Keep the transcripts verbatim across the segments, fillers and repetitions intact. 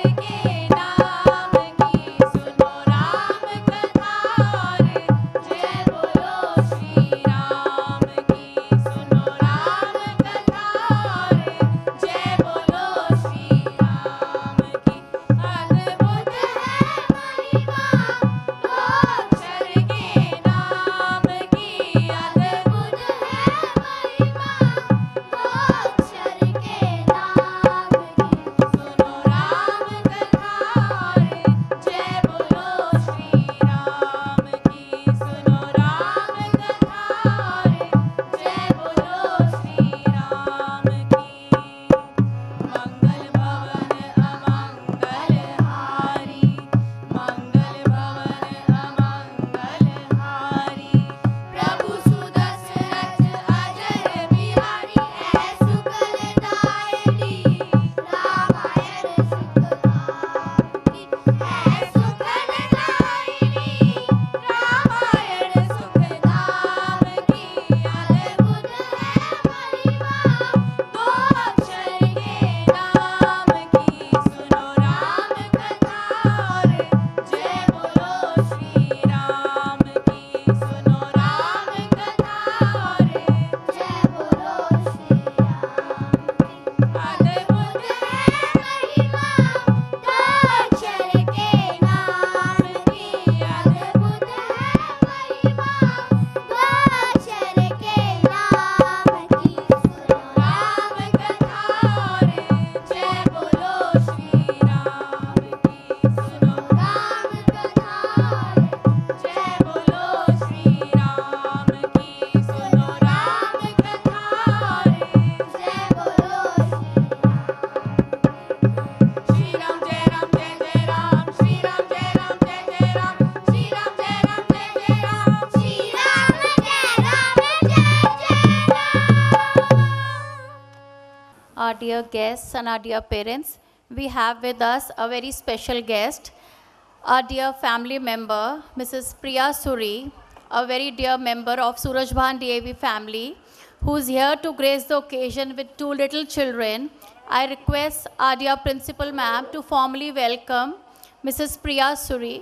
Our dear guests and our dear parents, we have with us a very special guest, our dear family member, Missus Priya Suri, a very dear member of Surajbhan D A V family, who is here to grace the occasion with two little children. I request our dear principal ma'am to formally welcome Missus Priya Suri.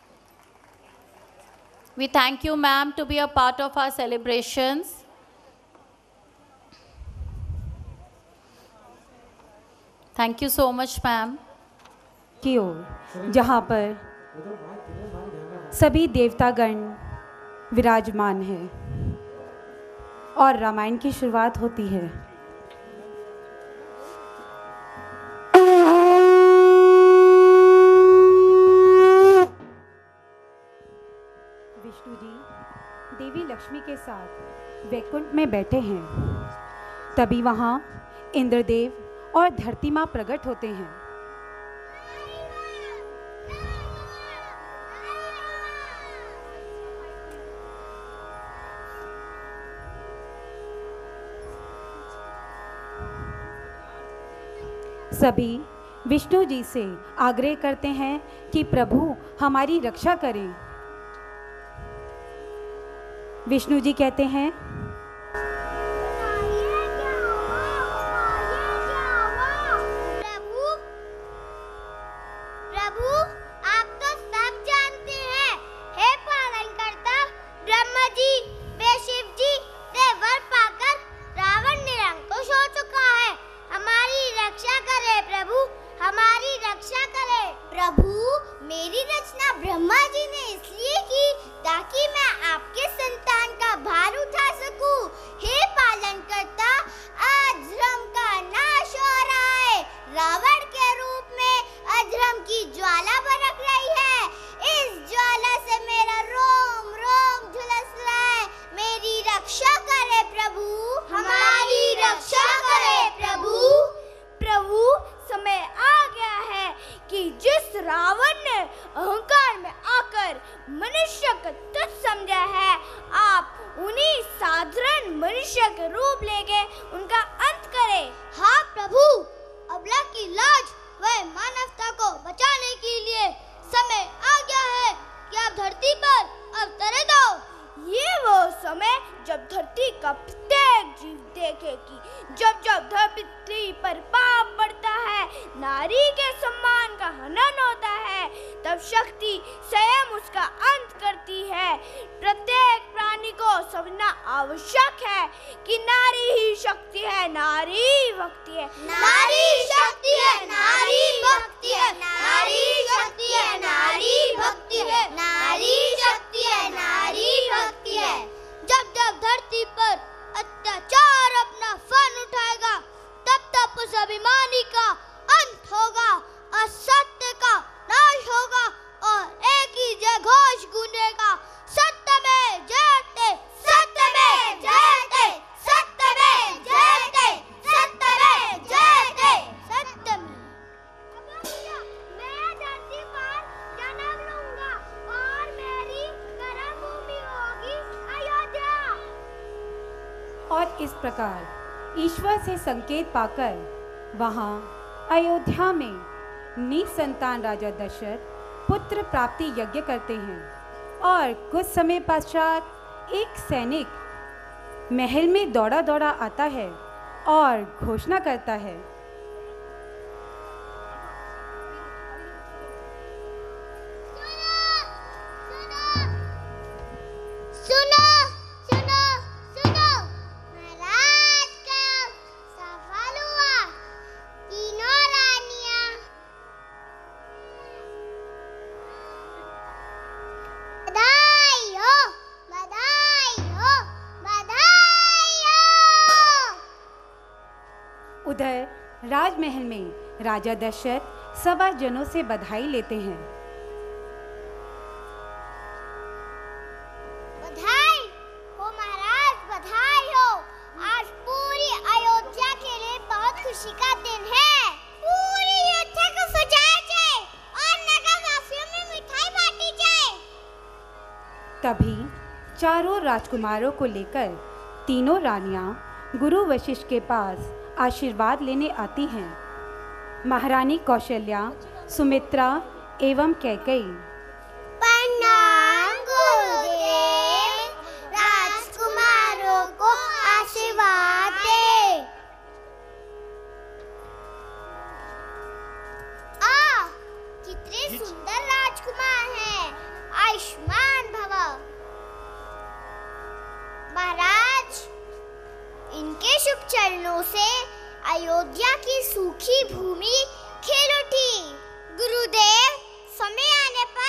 We thank you, ma'am, to be a part of our celebrations. Thank you so much, ma'am. की ओर जहाँ पर सभी देवतागण विराजमान हैं और रामायण की शुरुआत होती है। विष्णु जी देवी लक्ष्मी के साथ वैकुंठ में बैठे हैं। तभी वहाँ इंद्रदेव और धरती माँ प्रकट होते हैं। सभी विष्णु जी से आग्रह करते हैं कि प्रभु हमारी रक्षा करें। विष्णु जी कहते हैं, जब जब धरती पर पाप बढ़ता है, नारी के सम्मान का का हनन होता है तब शक्ति स्वयं उसका अंत करती है। प्रत्येक प्राणी को समझना आवश्यक है कि नारी ही शक्ति है, नारी भक्ति है, नारी शक्ति है, नारी भक्ति है, नारी शक्ति है, नारी भक्ति है, नारी शक्ति है, नारी भक्ति है। जब जब धरती पर अत्याचार अपना फन उठाएगा तब तब उस अभिमानी का अंत होगा, असत्य का नाश होगा और एक ही जय घोष गूंजेगा, सत्य में जयते, सत्य में जयते, सत्य में जयते, सत्य में जयते, सत्य में। मैं धरती पर जन्म लूंगा और मेरी कर्मभूमि होगी अयोध्या। और इस प्रकार ईश्वर से संकेत पाकर वहाँ अयोध्या में निसंतान राजा दशरथ पुत्र प्राप्ति यज्ञ करते हैं और कुछ समय पश्चात एक सैनिक महल में दौड़ा दौड़ा आता है और घोषणा करता है, सुनो सुनो सुनो, महाराज का सफल हुआ। तीनों रानियां बधाई हो, बधाई हो, बधाई हो। उधर राजमहल में राजा दशरथ सभा जनों से बधाई लेते हैं। बधाई हो महाराज, बधाई हो। आज पूरी अयोध्या के लिए बहुत खुशी का दिन है। पूरी अयोध्या को सजाया जाए और नगरवासियों में मिठाई बांटी जाए। तभी चारों राजकुमारों को लेकर तीनों रानियां गुरु वशिष्ठ के पास आशीर्वाद लेने आती हैं। महारानी कौशल्या, सुमित्रा एवं कैकेयी। प्रणाम गुरुदेव, राजकुमारों को आशीर्वाद दे। आ, कितने सुंदर राजकुमार हैं, आयुष्मान भव। महाराज, इनके शुभ चरणों से अयोध्या की सूखी भूमि खिल उठी। गुरुदेव, समय आने पर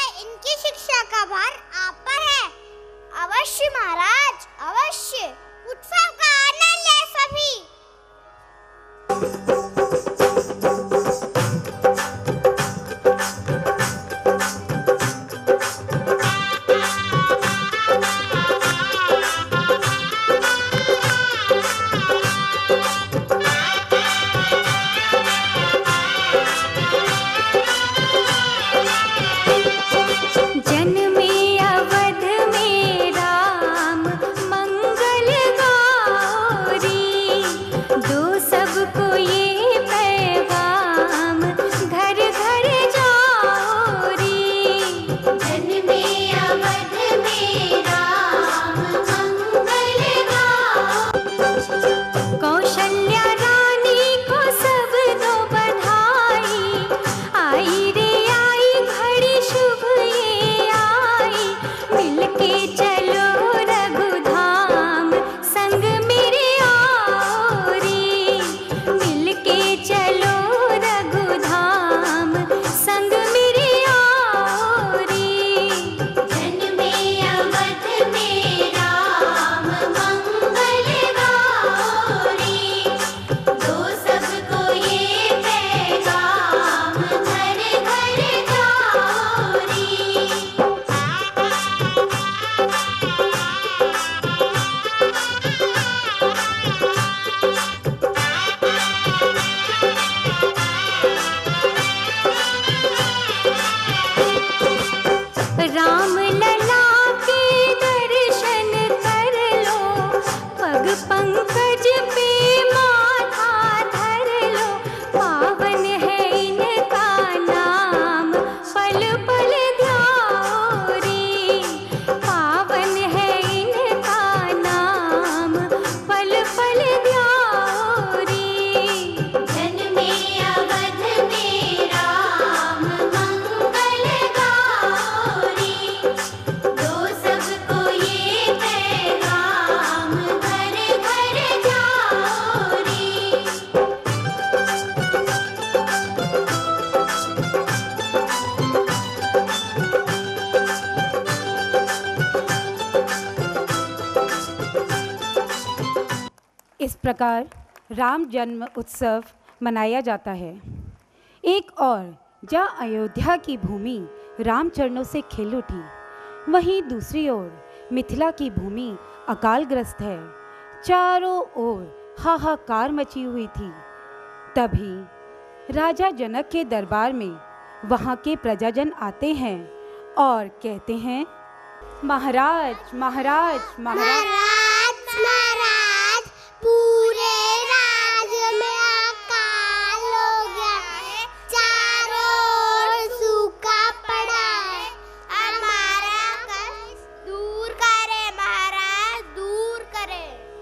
प्रकार राम जन्म उत्सव मनाया जाता है। एक और जहाँ अयोध्या की भूमि राम चरणों से खिल उठी, वहीं दूसरी ओर मिथिला की भूमि अकालग्रस्त है। चारों ओर हाहाकार मची हुई थी। तभी राजा जनक के दरबार में वहाँ के प्रजाजन आते हैं और कहते हैं, महाराज महाराज महाराज महाराज महाराज पूरे राज्य में अकाल हो गया है, चारों ओर सूखा पड़ा है, हमारा कष्ट दूर करे महाराज, दूर करे।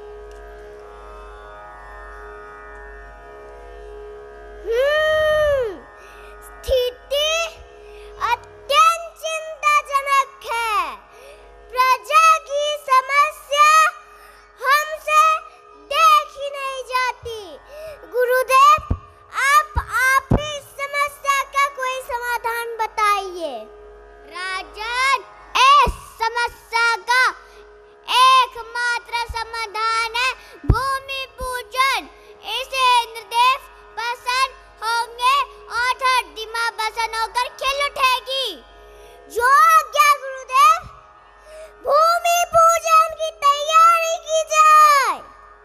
हम्म, स्थिति अत्यंत चिंताजनक है। प्रजा की समस्या हमसे देखी नहीं जाती। गुरुदेव, आप आप ही इस समस्या का कोई समाधान बताइए। राजन, इस समस्या का एकमात्र समाधान है भूमि पूजन। इसे इंद्रदेव प्रसन्न होंगे और धरती मां प्रसन्न होकर खिल उठेगी। जो आज्ञा गुरुदेव, भूमि पूजन की तैयारी की जाए।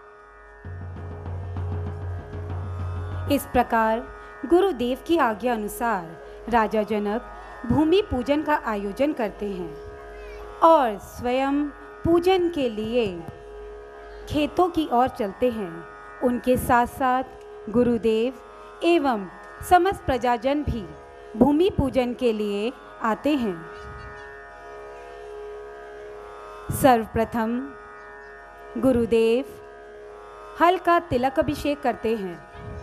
इस प्रकार गुरुदेव की आज्ञा अनुसार राजा जनक भूमि पूजन का आयोजन करते हैं और स्वयं पूजन के लिए खेतों की ओर चलते हैं। उनके साथ साथ गुरुदेव एवं समस्त प्रजाजन भी भूमि पूजन के लिए आते हैं। सर्वप्रथम गुरुदेव हल का तिलक अभिषेक करते हैं।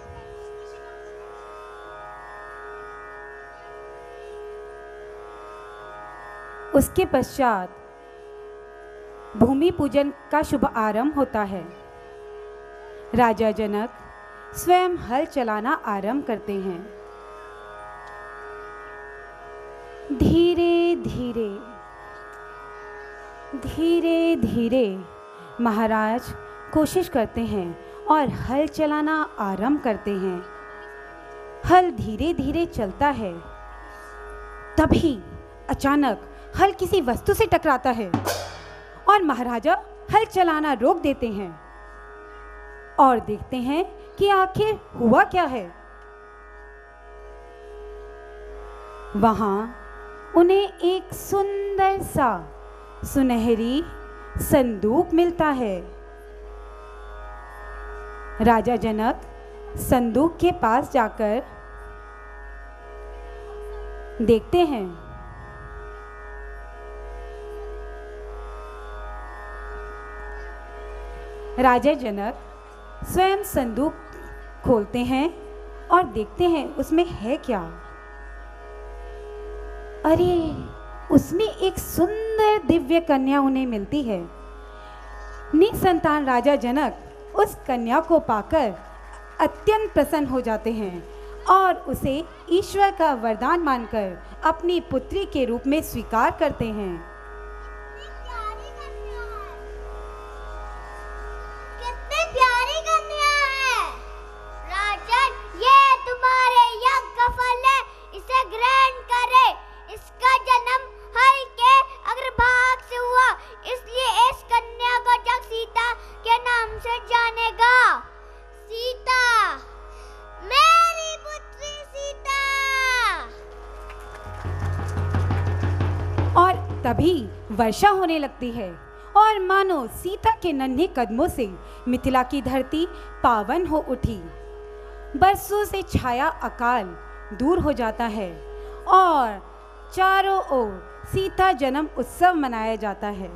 उसके पश्चात भूमि पूजन का शुभ आरंभ होता है। राजा जनक स्वयं हल चलाना आरंभ करते हैं। धीरे धीरे धीरे धीरे महाराज कोशिश करते हैं और हल चलाना आरंभ करते हैं। हल धीरे धीरे चलता है। तभी अचानक हल किसी वस्तु से टकराता है और महाराजा हल चलाना रोक देते हैं और देखते हैं कि आखिर हुआ क्या है। वहां उन्हें एक सुंदर सा सुनहरी संदूक मिलता है। राजा जनक संदूक के पास जाकर देखते हैं। राजा जनक स्वयं संदूक खोलते हैं और देखते हैं उसमें है क्या। अरे, उसमें एक सुंदर दिव्य कन्या उन्हें मिलती है। निसंतान राजा जनक उस कन्या को पाकर अत्यंत प्रसन्न हो जाते हैं और उसे ईश्वर का वरदान मानकर अपनी पुत्री के रूप में स्वीकार करते हैं। कितनी प्यारी कन्या है। राजन, ये तुम्हारे यज्ञ फल है, इसे ग्रहण करे। इसका जन्म हल के अग्रभाग से हुआ, इसलिए इस कन्या को जग सीता के नाम से जानेगा। सीता, मेरी पुत्री सीता। और तभी वर्षा होने लगती है और मानो सीता के नन्हे कदमों से मिथिला की धरती पावन हो उठी। बरसों से छाया अकाल दूर हो जाता है और चारों ओर सीता जन्म उत्सव मनाया जाता है।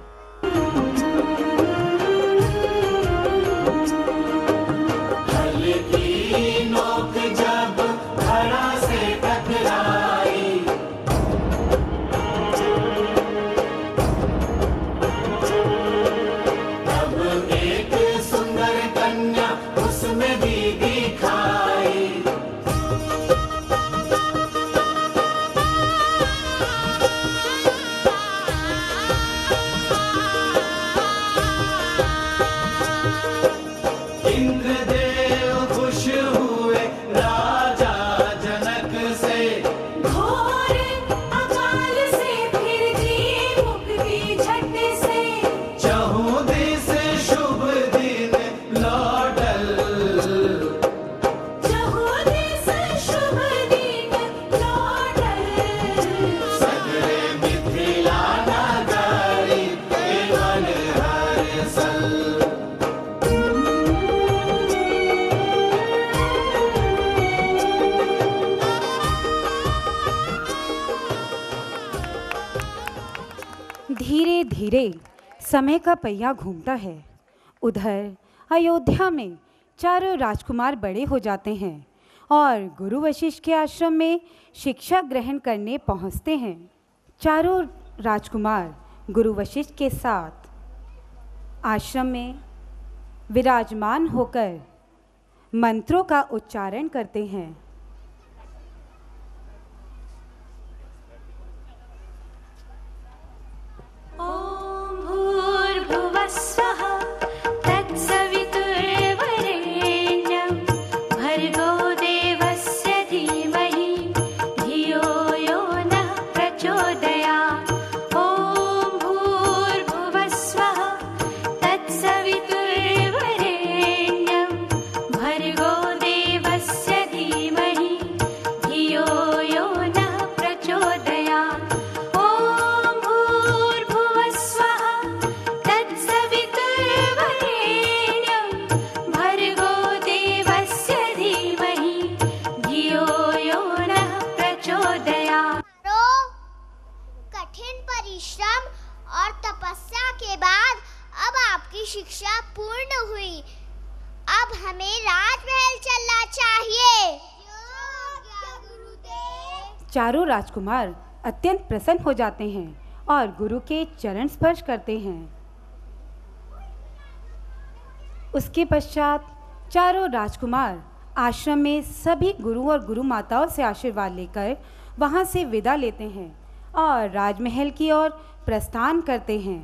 धीरे धीरे समय का पहिया घूमता है। उधर अयोध्या में चारों राजकुमार बड़े हो जाते हैं और गुरु वशिष्ठ के आश्रम में शिक्षा ग्रहण करने पहुंचते हैं। चारों राजकुमार गुरु वशिष्ठ के साथ आश्रम में विराजमान होकर मंत्रों का उच्चारण करते हैं। ओम भूर्भुवः स्वः तत्सवितुर्वरेण्यं भर्गो देवस्य धीमहि धियो यो नः प्रचोदयात्। ओम भूर्भुवः स्वः तत्सवितुर्वरेण्यं भर्गो देवस्य धीमहि धियो यो नः प्रचोदयात्। ओम भूर्भुवः स्वः तत्सवितुर्वरेण्यं भर्गो देवस्य धीमहि धियो यो नः प्रचोदयात्। रो कठिन परिश्रम और तपस्या के बाद अब आपकी शिक्षा पूर्ण हुई। अब हमें राजमहल चलना चाहिए। गुरुदेव। चारों राजकुमार अत्यंत प्रसन्न हो जाते हैं और गुरु के चरण स्पर्श करते हैं। उसके पश्चात चारों राजकुमार आश्रम में सभी गुरु और गुरु माताओं से आशीर्वाद लेकर वहां से विदा लेते हैं और राजमहल की ओर प्रस्थान करते हैं।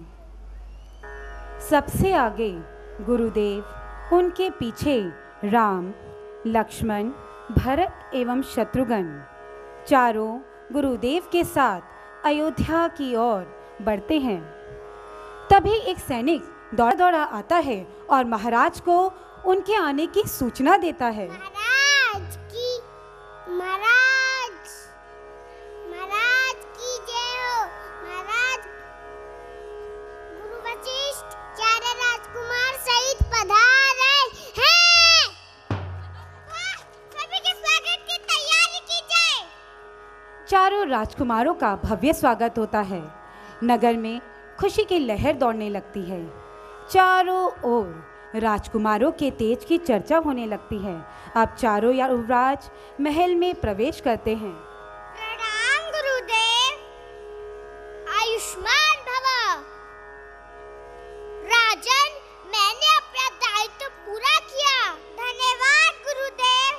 सबसे आगे गुरुदेव, उनके पीछे राम, लक्ष्मण, भरत एवं शत्रुघ्न चारों गुरुदेव के साथ अयोध्या की ओर बढ़ते हैं। तभी एक सैनिक दौड़ा दौड़ा आता है और महाराज को उनके आने की सूचना देता है। महाराज की महाराज महाराज की जय हो। महाराज गुरु वशिष्ठ चारों राजकुमार सहित पधार रहे हैं। वाह, सभी के स्वागत की तैयारी की जाए। चारों राजकुमारों का भव्य स्वागत होता है। नगर में खुशी की लहर दौड़ने लगती है। चारों ओर राजकुमारों के तेज की चर्चा होने लगती है। अब चारों युवराज महल में प्रवेश करते हैं। प्रणाम गुरुदेव। आयुष्मान भव। राजन, मैंने अपना दायित्व पूरा किया। धन्यवाद गुरुदेव।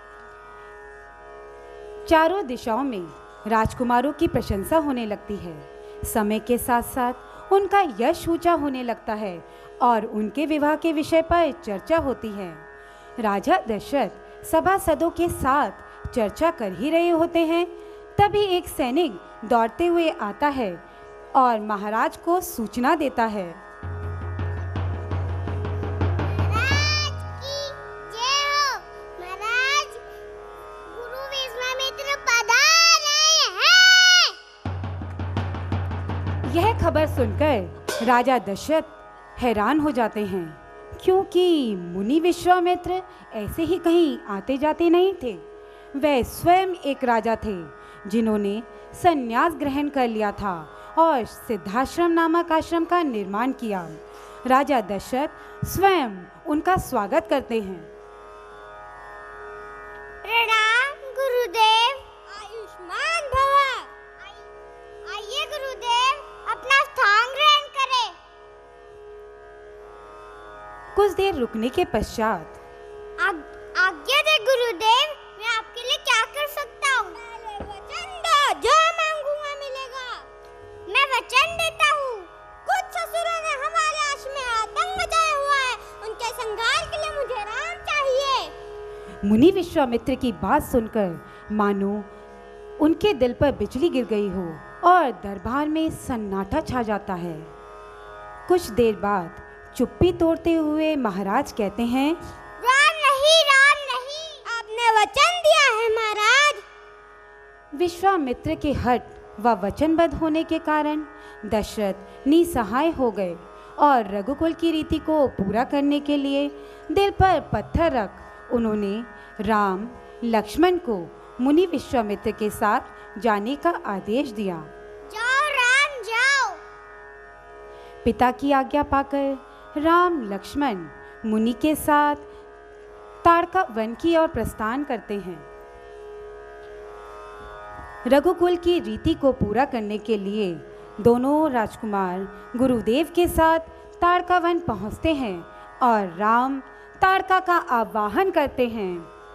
चारों दिशाओं में राजकुमारों की प्रशंसा होने लगती है। समय के साथ साथ उनका यश ऊंचा होने लगता है और उनके विवाह के विषय पर चर्चा होती है। राजा दशरथ सभासदों के साथ चर्चा कर ही रहे होते हैं। तभी एक सैनिक दौड़ते हुए आता है और महाराज को सूचना देता है। महाराज की जय हो। महाराज गुरु विश्वामित्र पधार रहे हैं। यह खबर सुनकर राजा दशरथ हैरान हो जाते हैं, क्योंकि मुनि विश्वामित्र ऐसे ही कहीं आते जाते नहीं थे। वे स्वयं एक राजा थे जिन्होंने संन्यास ग्रहण कर लिया था और सिद्धाश्रम नामक आश्रम का निर्माण किया। राजा दशरथ स्वयं उनका स्वागत करते हैं। प्रणाम गुरुदेव। आयुष्मान भव। आइए गुरुदेव, अपना स्थान ग्रहण करें। कुछ देर रुकने के पश्चात आग- आज्ञा दे गुरुदेव, मैं आपके लिए क्या कर सकता हूँ? वचन दो, जो मांगूंगा मिलेगा। मैं वचन देता हूँ। कुछ ससुरों ने हमारे आश्रम में आतंक मचाया हुआ है, उनके संहार के लिए मुझे राम चाहिए। मुनि विश्वामित्र की बात सुनकर मानो उनके दिल पर बिजली गिर गई हो और दरबार में सन्नाटा छा जाता है। कुछ देर बाद चुप्पी तोड़ते हुए महाराज कहते हैं, राम नहीं, राम नहीं, आपने वचन दिया है महाराज। विश्वामित्र के हठ व वचनबद्ध होने के कारण दशरथ निसहाय हो गए और रघुकुल की रीति को पूरा करने के लिए दिल पर पत्थर रख उन्होंने राम, लक्ष्मण को मुनि विश्वामित्र के साथ जाने का आदेश दिया। जाओ राम जाओ। पिता की आज्ञा पाकर राम लक्ष्मण मुनि के साथ ताड़का वन की ओर प्रस्थान करते हैं। रघुकुल की रीति को पूरा करने के लिए दोनों राजकुमार गुरुदेव के साथ ताड़का वन पहुंचते हैं और राम ताड़का का आवाहन करते हैं।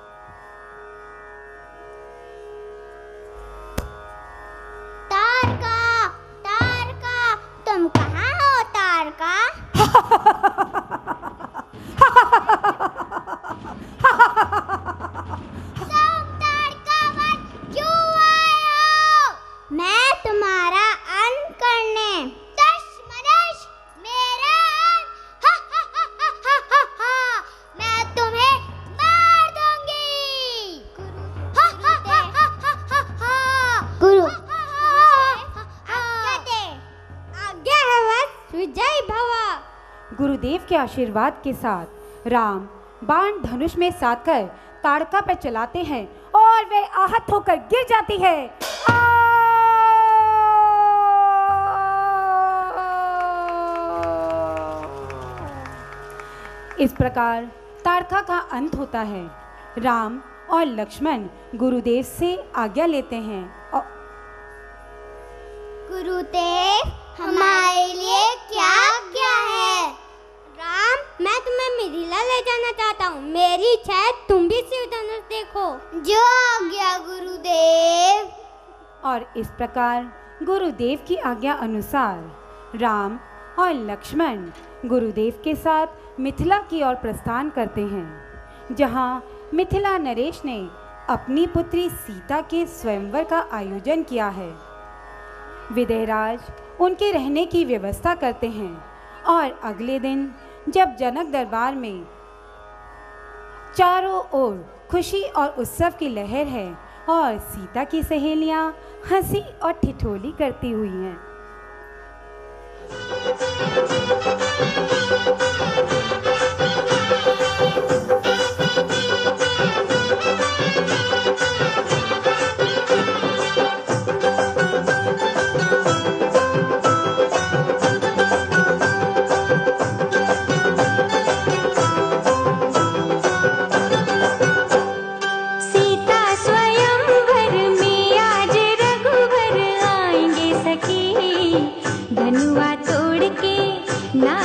ताड़का, ताड़का, तुम कहाँ हो ताड़का? तुम ताड़का वन क्यों आए हो? मैं तुम्हारा अंत करने। दुश्मनश मेरा अंत, हा हा हा हा हा हा, मैं तुम्हें मार दूंगी। हा हा हा हा हा हा। गुरु आज्ञा दे। आज्ञा है बस, विजय भवा। गुरुदेव के आशीर्वाद के साथ राम बाण धनुष में साधकर ताड़का पर चलाते हैं और वे आहत होकर गिर जाती है। आ! इस प्रकार ताड़का का अंत होता है। राम और लक्ष्मण गुरुदेव से आज्ञा लेते हैं और गुरुदेव, हमारे लिए क्या आज्ञा है? राम, मैं तुम्हें मिथिला ले जाना चाहता हूँ। मेरी इच्छा है तुम भी शिव धनुष देखो। जो आज्ञा गुरुदेव। और इस प्रकार गुरुदेव की आज्ञा अनुसार राम और लक्ष्मण गुरुदेव के साथ मिथिला की ओर प्रस्थान करते हैं, जहाँ मिथिला नरेश ने अपनी पुत्री सीता के स्वयंवर का आयोजन किया है। विदेहराज उनके रहने की व्यवस्था करते हैं और अगले दिन जब जनक दरबार में चारों ओर खुशी और उत्सव की लहर है और सीता की सहेलियां हंसी और ठिठोली करती हुई हैं। सीता स्वयंवर में आज रघुवर आएंगे सखी, धनुआ तोड़ के ना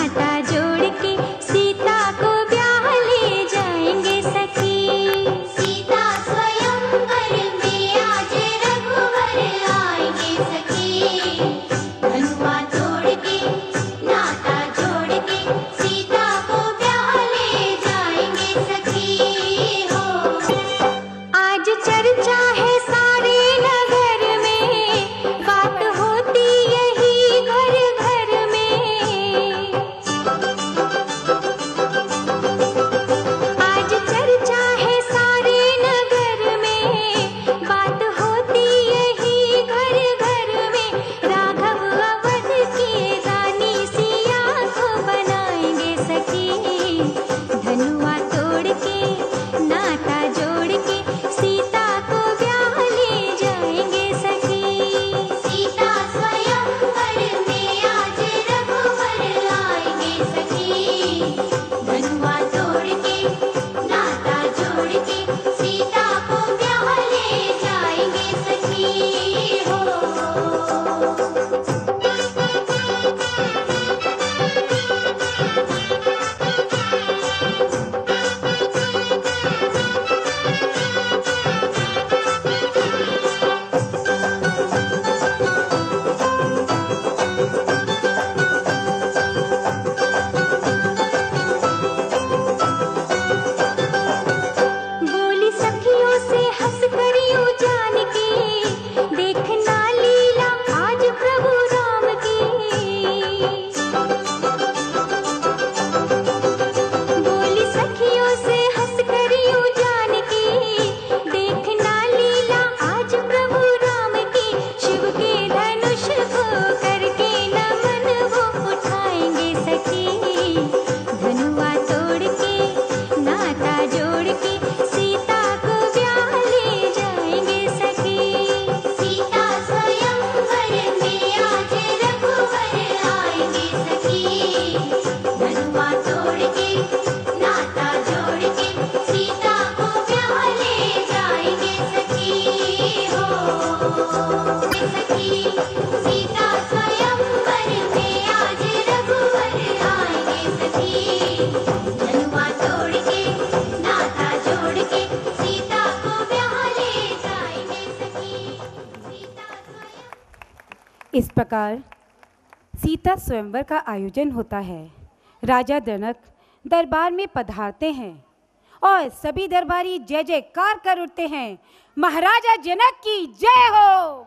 सखी सीता स्वयंवर में आज रघुवर आएंगे सखी, जनुआ तोड़ के नाता जोड़ के सीता को ब्याह ले जाएंगे सखी, सीता स्वयं। इस प्रकार सीता स्वयंवर का आयोजन होता है। राजा जनक दरबार में पधारते हैं और सभी दरबारी जय जयकार कर उठते हैं। महाराजा जनक की जय हो।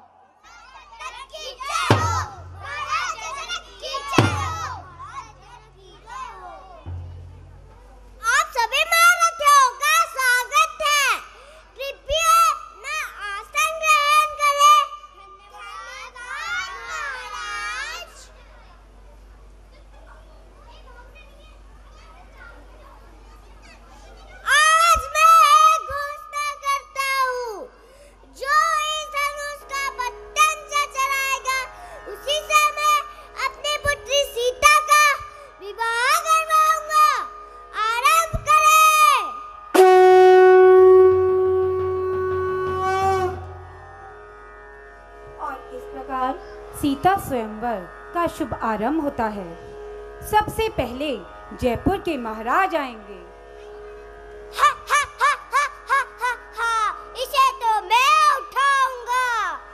आप सभी महारथियों का स्वागत है। कृपया न आसन ग्रहण करें। धन्यवाद महाराज। आज मैं एक घोषणा करता हूँ, जो इस धनुष का बटन से चलाएगा उसी से मैं अपनी पुत्री सीता का विवाह करवाऊंगा। आरंभ करें। और इस प्रकार सीता स्वयंवर का शुभ आरंभ होता है। सबसे पहले जयपुर के महाराज आएंगे। हा हा हा हा हा हा हा, इसे तो मैं उठाऊंगा।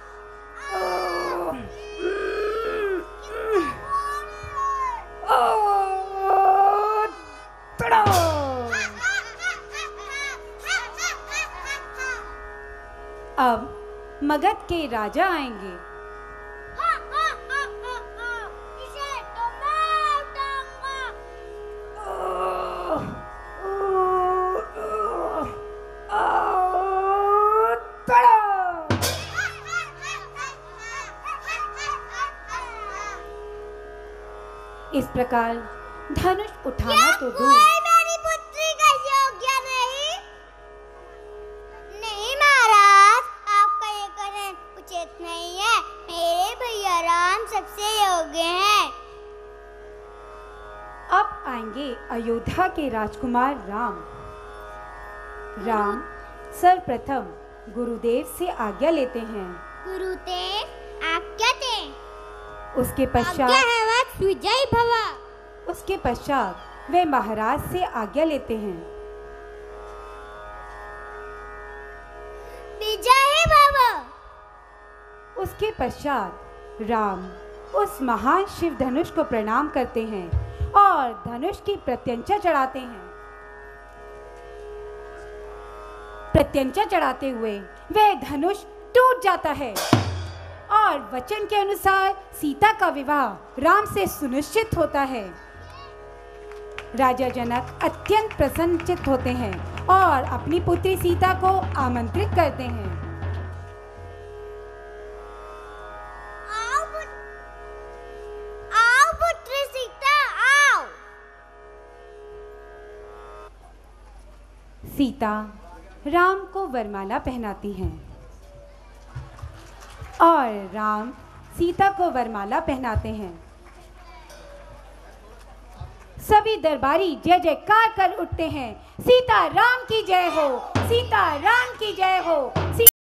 अब मगध के राजा आएंगे। हा हा हा हा हा, इसे तो मैं उठाऊंगा। इस प्रकार धनुष उठाना क्या तो दूर, कोई मेरी पुत्री का योग्य नहीं? नहीं महाराज, आपका ये कहना उचित नहीं है। मेरे भैया राम सबसे योग्य हैं। अब आएंगे अयोध्या के राजकुमार राम। राम सर्वप्रथम गुरुदेव से आज्ञा लेते हैं। गुरुदेव आज्ञा दें। उसके आज्ञा पश्चात है वत्स विजयी भव। उसके पश्चात वे महाराज से आज्ञा लेते हैं। विजयी भव। उसके पश्चात राम उस महान शिव धनुष को प्रणाम करते हैं और धनुष की प्रत्यंचा चढ़ाते हैं। प्रत्यंचा चढ़ाते हुए वह धनुष टूट जाता है और वचन के अनुसार सीता का विवाह राम से सुनिश्चित होता है। राजा जनक अत्यंत प्रसन्नचित्त होते हैं और अपनी पुत्री सीता को आमंत्रित करते हैं। आओ पुत- आओ पुत्री सीता, आओ। सीता राम को वरमाला पहनाती हैं और राम सीता को वरमाला पहनाते हैं। सभी दरबारी जय जयकार कर उठते हैं। सीता राम की जय हो, सीता राम की जय हो।